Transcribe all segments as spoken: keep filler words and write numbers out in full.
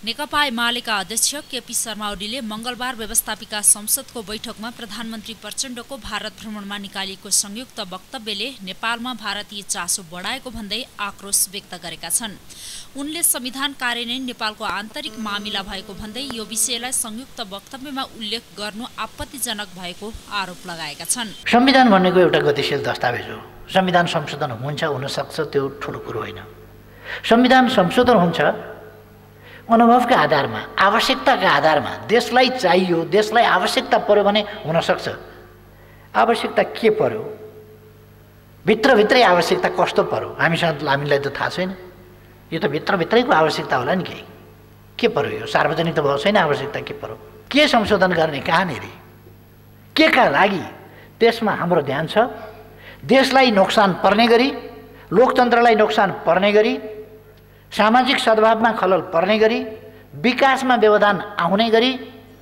नेकपा एमालेका अध्यक्ष केपी शर्मा ओलीले मंगलबार व्यवस्थापिका संसदको बैठकमा प्रधानमन्त्री प्रचण्डको भारत भ्रमणमा निकालिएको संयुक्त वक्तव्यले नेपालमा भारतीय चासो बढाएको भन्दै आक्रोश व्यक्त गरेका छन्। उनले संविधान कार्यान्वयन नेपालको आन्तरिक मामिला भएको भन्दै यो विषयलाई संयुक्त वक्तव्यमा उल्लेख गर्नु आपत्तिजनक भएको आरोप लगाएका छन्। संविधान भनेको एउटा गतिशील दस्तावेज हो। संविधान संशोधन हुन्छ हुन सक्छ, त्यो ठुलो कुरो होइन। संविधान संशोधन हुन्छ अनुभवका आधारमा, आवश्यकताका आधारमा। देशलाई चाहियो, देशलाई आवश्यकता पर्यो भने हुन सक्छ। आवश्यकता के पर्यो, भित्रभित्रै आवश्यकता कस्तो पर्यो हामीसँग हामीलाई त थाहा छैन। यो त भित्रभित्रैको आवश्यकता होला नि। केही के पर्यो, यो सार्वजनिक त भएको छैन। आवश्यकता के पर्यो, के संशोधन गर्ने, कहाँनिर, के का लागि, त्यसमा हाम्रो ध्यान छ। देशलाई नोक्सान पर्ने गरी, लोकतन्त्रलाई नोक्सान पर्ने गरी, सामाजिक सद्भावमा खलल पर्ने गरी, विकासमा व्यवधान आउने गरी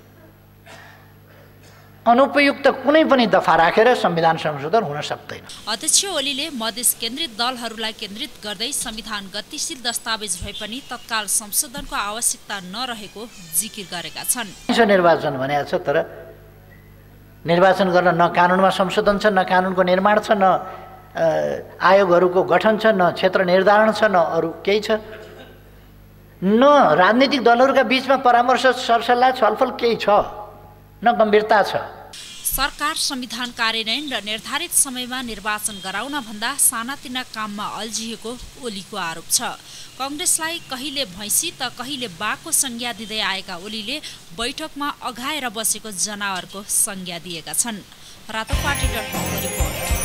अनुपयुक्त कुनै पनि दफा राखेर संविधान संशोधन हुन सक्दैन। अध्यक्ष ओलीले मधेस केन्द्रित दलहरूलाई केन्द्रित गर्दै संविधान गतिशील दस्तावेज भए पनि तत्काल संशोधनको आवश्यकता नरहेको जिकिर गरेका छन्। निर्वाचन भनेको छ, तर निर्वाचन गर्न न कानुनमा संशोधन छ, न कानुनको निर्माण छ, न आयोगहरूको गठन छ, न क्षेत्र निर्धारण छ, न अरू केही छ, न राजनीतिक दलहरूका बीचमा परामर्श सरसल्लाह छलफल केही छ, न गम्भीरता छ। सरकार संविधान कार्यान्वयन र निर्धारित समयमा निर्वाचन गराउन भन्दा सानातिना काममा अल्झिएको ओलीको आरोप छ। कांग्रेसलाई कहिले भैँसी त कहिले बाघको संज्ञा दिँदै आएका ओलीले बैठकमा अघाएर बसेको जनावरको संज्ञा दिएका छन्। रातोपाटी डट कमको रिपोर्ट।